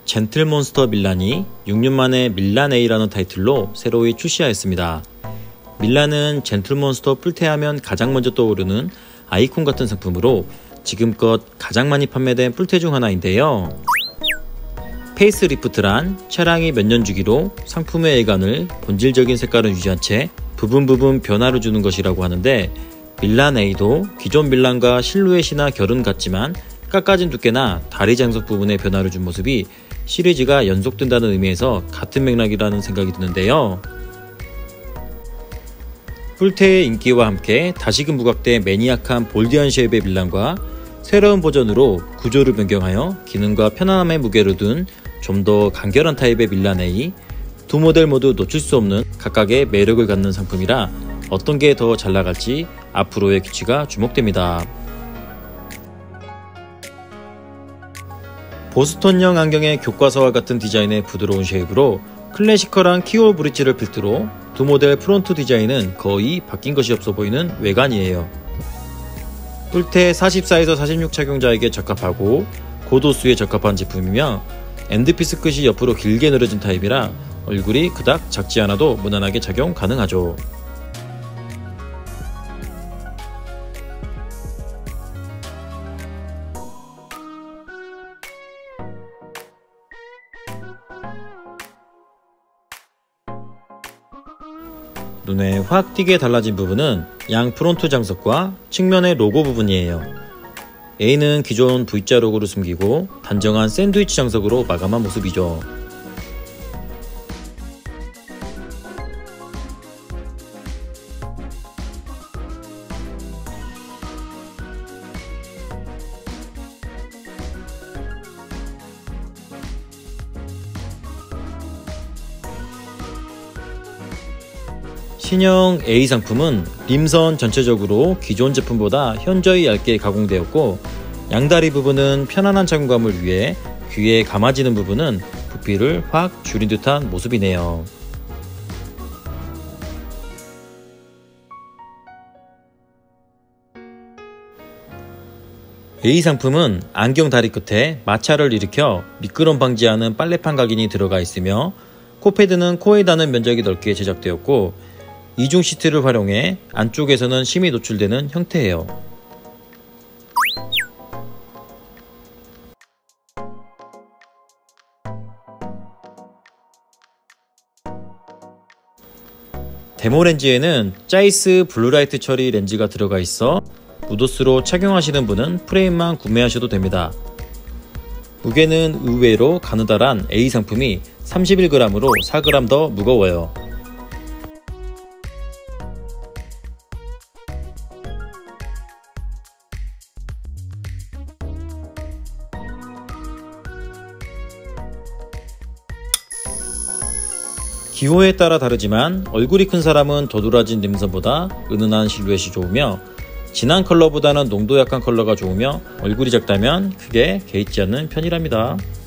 젠틀몬스터 밀란이 6년 만에 밀란 A라는 타이틀로 새로이 출시하였습니다. 밀란은 젠틀몬스터 뿔테하면 가장 먼저 떠오르는 아이콘 같은 상품으로 지금껏 가장 많이 판매된 뿔테 중 하나인데요. 페이스리프트란 차량이 몇 년 주기로 상품의 외관을 본질적인 색깔은 유지한 채 부분 변화를 주는 것이라고 하는데, 밀란 A도 기존 밀란과 실루엣이나 결은 같지만 깎아진 두께나 다리 장석 부분에 변화를 준 모습이 시리즈가 연속된다는 의미에서 같은 맥락이라는 생각이 드는데요. 뿔테의 인기와 함께 다시금 부각된 매니악한 볼디한 쉐입의 밀란과 새로운 버전으로 구조를 변경하여 기능과 편안함의 무게를 둔 좀 더 간결한 타입의 밀란 A, 두 모델 모두 놓칠 수 없는 각각의 매력을 갖는 상품이라 어떤 게 더 잘 나갈지 앞으로의 귀치가 주목됩니다. 보스턴형 안경의 교과서와 같은 디자인의 부드러운 쉐입으로 클래시컬한 키오 브릿지를 필두로 두 모델 프론트 디자인은 거의 바뀐 것이 없어 보이는 외관이에요. 뿔테 44에서 46 착용자에게 적합하고 고도수에 적합한 제품이며 엔드피스 끝이 옆으로 길게 늘어진 타입이라 얼굴이 그닥 작지 않아도 무난하게 착용 가능하죠. 눈에 확 띄게 달라진 부분은 양 프론트 장석과 측면의 로고 부분이에요. A는 기존 V자 로고를 숨기고 단정한 샌드위치 장석으로 마감한 모습이죠. 신형 A 상품은 림선 전체적으로 기존 제품보다 현저히 얇게 가공되었고, 양다리 부분은 편안한 착용감을 위해 귀에 감아지는 부분은 부피를 확 줄인 듯한 모습이네요. A 상품은 안경 다리 끝에 마찰을 일으켜 미끄럼 방지하는 빨래판 각인이 들어가 있으며, 코패드는 코에 닿는 면적이 넓게 제작되었고 이중 시트를 활용해 안쪽에서는 심히 노출되는 형태예요. 데모 렌즈에는 짜이스 블루라이트 처리 렌즈가 들어가 있어 무도스로 착용하시는 분은 프레임만 구매하셔도 됩니다. 무게는 의외로 가느다란 A 상품이 31g으로 4g 더 무거워요. 기호에 따라 다르지만 얼굴이 큰 사람은 도드라진 림선보다 은은한 실루엣이 좋으며, 진한 컬러보다는 농도 약한 컬러가 좋으며 얼굴이 작다면 크게 개의치 않는 편이랍니다.